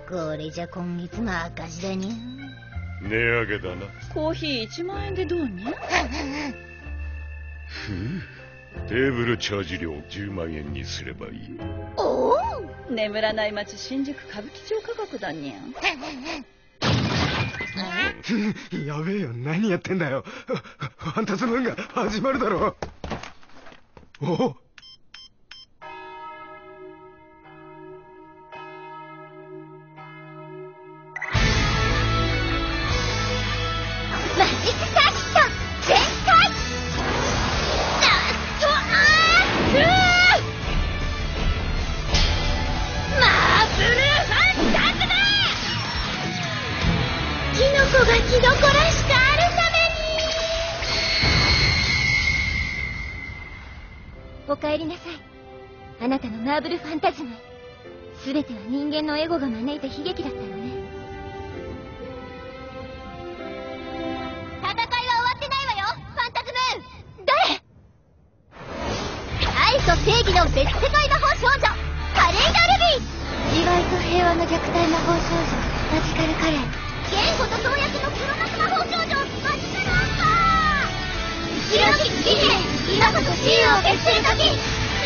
これじゃ今月も赤字だにゃ。 値上げだな。 コーヒー1万円でどうにゃ。 ふう、テーブルチャージ料10万円にすればいい。 おお、 眠らない街新宿歌舞伎町価格だにゃ。 やべえよ、何やってんだよ。ファンタズムーンが始まるだろ。おマジックサーキット全開。ラストアークマーブルファンタズム。キノコがキノコらしくあるために。おかえりなさい、あなたのマーブルファンタズム。すべては人間のエゴが招いた悲劇だったのね。戦いは終わってないわよ、ファンタズムーン。誰？愛と正義の別世界魔法少女カレイド・ルビー。自愛と平和の虐待魔法少女マジカル・カレン。言語と創薬の黒幕魔法少女マジカル・アンパー。白き次元、今こそ自由を決する時。なんだって。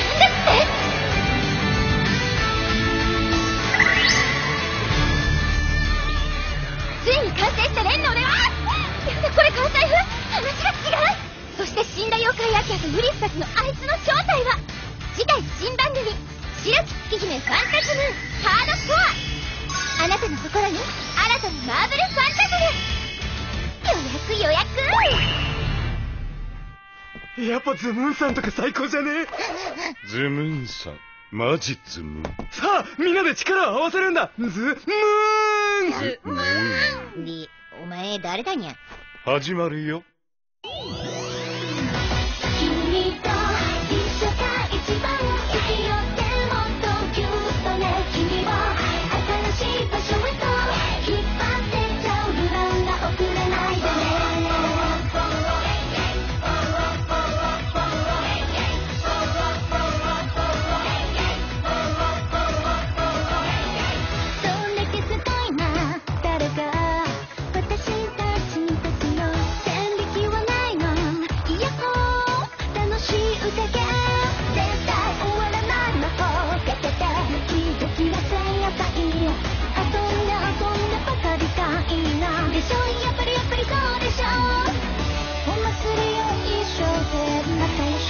ついに完成したレンの俺は。やだ、これ関西風。話が違う。そして死んだ妖怪アキラとウリスたちのあいつの正体は。次回新番組白き月姫ファンタズムーンハードストア。あなたの心に新たなマーブルファンタズム。予約。 やっぱズムーンさんとか最高じゃねえ。 ズムーンさん、マジズムーン。 さあみんなで力を合わせるんだ。ズムーン。 ズムーン。 で、お前誰だにゃ。 始まるよ。 君と一緒が一番生きよってもっとギュッとね。君を新しい場所へと引っ張ってっちゃう。ルランが遅れないでね。それだけすごいな。誰か私たちにとっての線引きはないの。いやほー楽しい宴。絶対終わらない魔法かけて。ドキドキはせんやったい。遊んでばかりがいいな。でしょ、やっぱりそうでしょ。お祭りを一生で仲良し。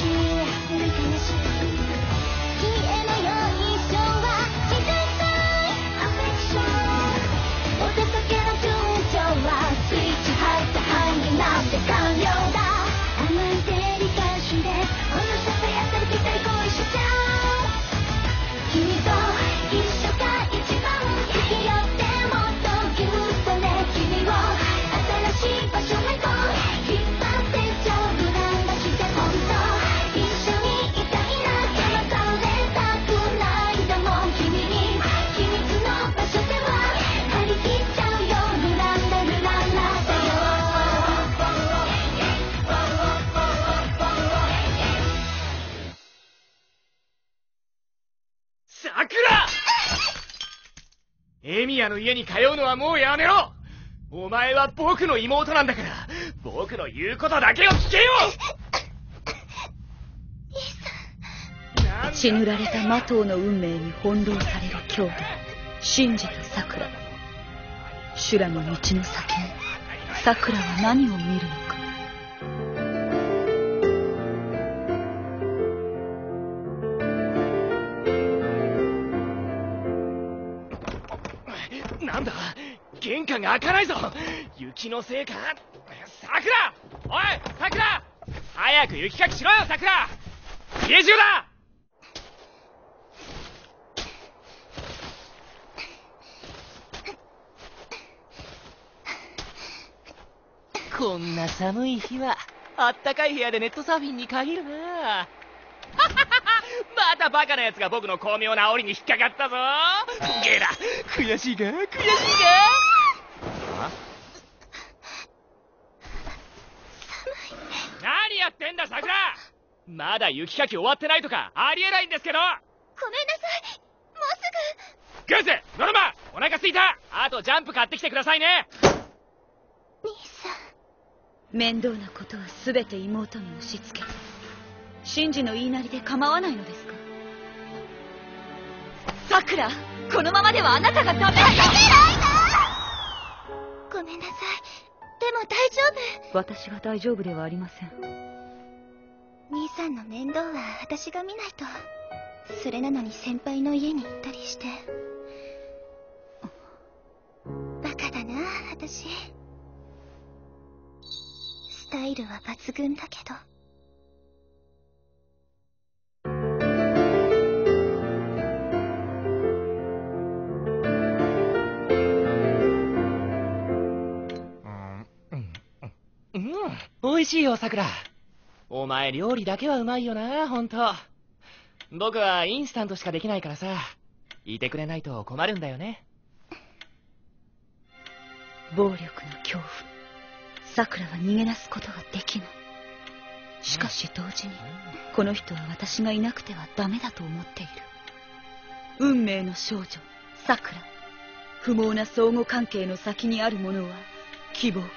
消えないよ一生は自然体アフェクション。お出かけの順調はスイッチ入った範囲になって完了だ。甘いデリカシーでおなさとやったりぴったり恋しちゃう。君と一緒が一番生きよってもっとギュッとね。君を新しい場所へと引っ張ってっちゃう。無難だして本当一緒にいたいな。騙されたくないだもん。君に秘密の場所では張り切っちゃうよ。ルランダルランラだよ。 さくら！エミヤの家に通うのはもうやめろ！お前は僕の妹なんだから、僕の言うことだけを聞けよ！ 血塗られた魔党の運命に翻弄される兄弟シンジとサクラ。修羅の道の先にサクラは何を見るのか。 なんだ、玄関が開かないぞ。雪のせいか？さくら！おい、さくら！早く雪かきしろよ、さくら！家中だ！こんな寒い日はあったかい部屋でネットサーフィンに限るな。またバカなやつが僕の巧妙な煽りに引っかかったぞ。ゲラ、悔しいか？何やってんだ、さくら！まだ雪かき終わってないとかありえないんですけど。 ごめんなさい、もうすぐ。 グース、ノルマ、お腹すいた。あとジャンプ買ってきてくださいね。 兄さん。 面倒なことは全て妹に押し付け、シンジの言いなりで構わないのですか？さくら、このままではあなたがダメだよ。 ごめんなさい。でも大丈夫。 私が大丈夫ではありません。 兄さんの面倒は私が見ないと。それなのに先輩の家に行ったりして。バカだな、私。スタイルは抜群だけど。 美味しいよ、さくら。お前料理だけはうまいよな、ほんと。僕はインスタントしかできないからさ、いてくれないと困るんだよね。 暴力の恐怖、さくらは逃げ出すことができない。しかし同時に、この人は私がいなくてはダメだと思っている。運命の少女、さくら。不毛な相互関係の先にあるものは希望か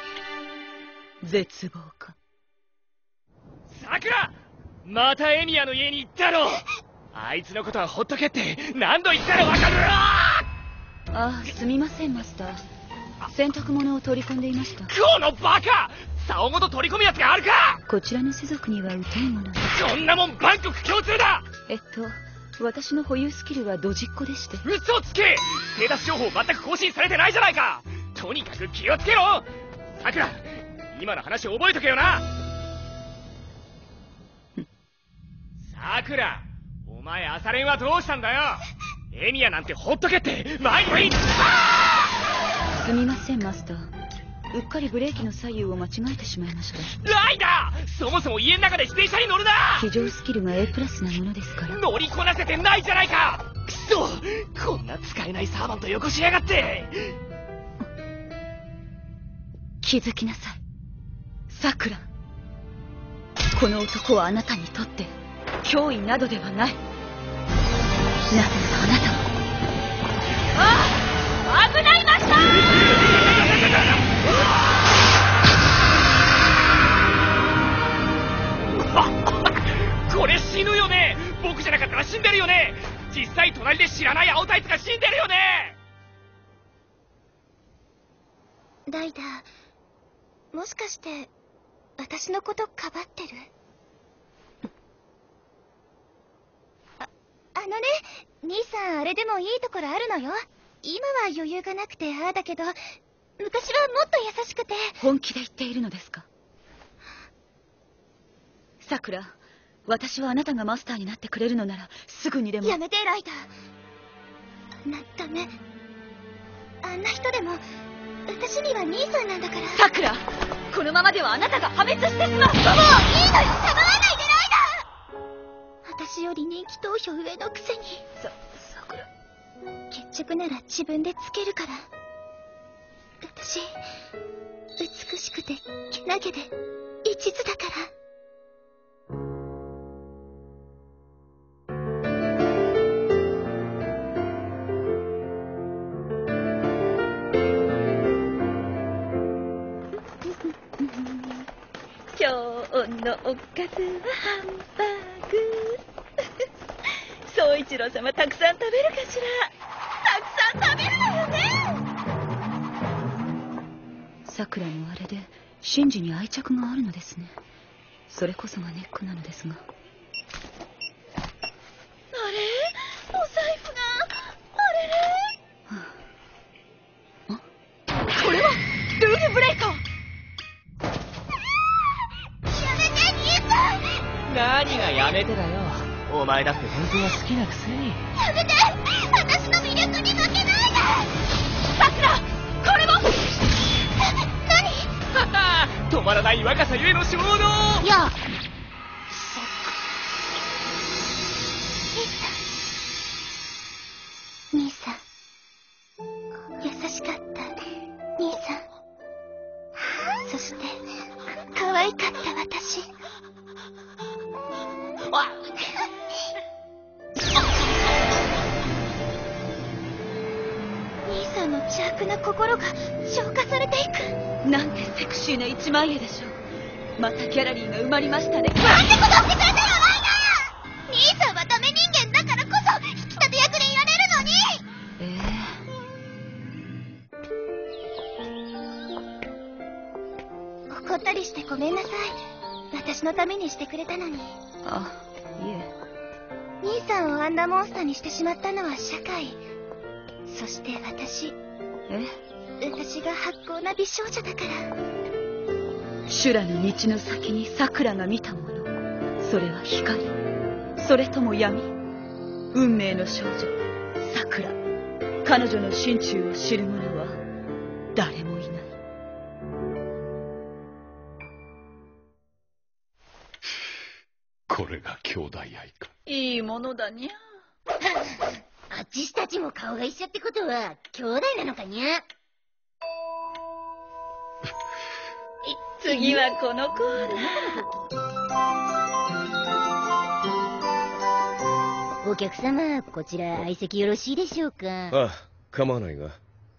絶望か。 さくら、またエミヤの家に行ったろ。あいつのことはほっとけって何度言ったらわかる。 ああ、すみませんマスター。洗濯物を取り込んでいました。 このバカ、竿ごと取り込むやつがあるか。 こちらの種族には疎いもので。 そんなもん万国共通だ。 私の保有スキルはドジっ子でして。 嘘つけ。ステータス情報全く更新されてないじゃないか。とにかく気をつけろ。さくら、今の話覚えとけよな。さくら、お前朝練はどうしたんだよ。エミヤなんてほっとけって前にも言っすみませんマスター。うっかりブレーキの左右を間違えてしまいました。 ライダー、そもそも家の中で自転車に乗るな。 非常スキルが A プラスなものですから。 乗りこなせてないじゃないか。くそ、こんな使えないサーバントよこしやがって。 気づきなさい、さくら。この男はあなたにとって脅威などではない。なぜならあなたは危ないマスター。これ死ぬよね。僕じゃなかったら死んでるよね。実際隣で知らない青タイツが死んでるよね。 ライダー、もしかして私のことかばってる？あのね、兄さんあれでもいいところあるのよ。今は余裕がなくてああだけど、昔はもっと優しくて。 本気で言っているのですか？さくら、私はあなたがマスターになってくれるのならすぐにでも。 やめてライダー。ダメ。あんな人でも私には兄さんなんだから。 さくら、このままではあなたが破滅してしまう。もういいのよ、構わないでライダー。私より人気投票上のくせに。さくら、決着なら自分でつけるから。私美しくてけなげで一途だから。 今日のおかずはハンバーグ。宗一郎様たくさん食べるかしら。たくさん食べるのよね。さくらのあれでシンジに愛着があるのですね。それこそがネックなのですが。あれ、お財布があれれ。これはルールブレイカー。 何がやめてだよ。お前だって本当は好きなくせに。 やめて、私の魅力に負けないで。 さくら、これも。 何？止まらない若さゆえの衝動。 いや、兄さん、優しかった兄さん、そして可愛かった私。 悪な心が消化されていく。 なんてセクシーな一枚絵でしょう。またギャラリーが埋まりましたね。 なんてことしてくれたらないな。兄さんはダメ人間だからこそ引き立て役でいられるのに。怒ったりしてごめんなさい。私のためにしてくれたのに。 あ、いえ。 兄さんをあんなモンスターにしてしまったのは社会。そして私が発光な美少女だから。 修羅の道の先に桜が見たもの、それは光、それとも闇。運命の少女桜、彼女の心中を知る者は誰もいない。 これが兄弟愛か。 いいものだにゃ。 あっちしたちも顔が一緒ってことは兄弟なのかにゃ。 次はこの子お客様、こちら相席よろしいでしょうか。 ああ、構わないが。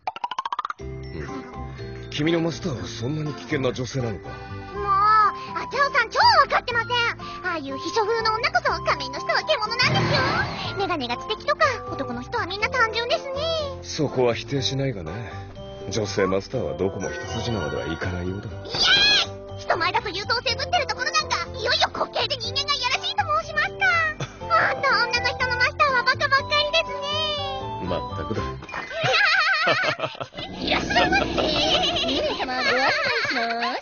君のマスターはそんなに危険な女性なのか。 もう、あちゃおさん超わかってません。ああいう秘書風の女こそ仮面の人は獣なんですよ。メガネが知的とか、男の人はみんな単純ですね。 そこは否定しないがね。女性マスターはどこも一筋縄ではいかないようだ。 イエーイ！人前だと優等生ぶってるところなんか、いよいよ滑稽で人間がいやらしいと申しますか。ほんと女の人のマスターはバカばっかりですね。 まったくだ。 いらっしゃいませ。ミネ様ご案内します。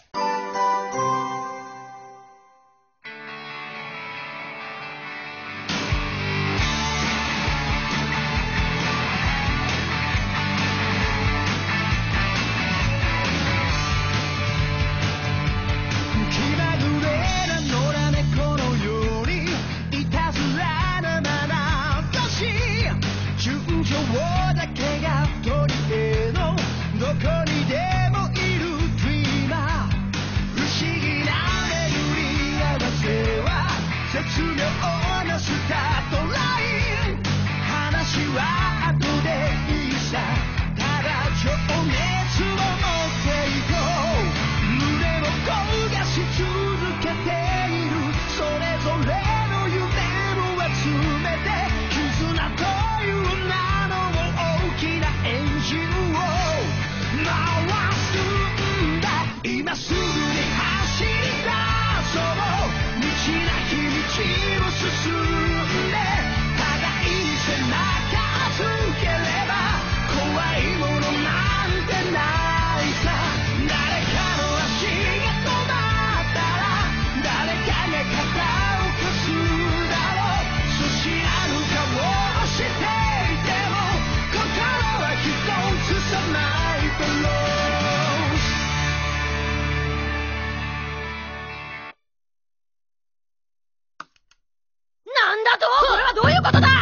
これはどういうことだ。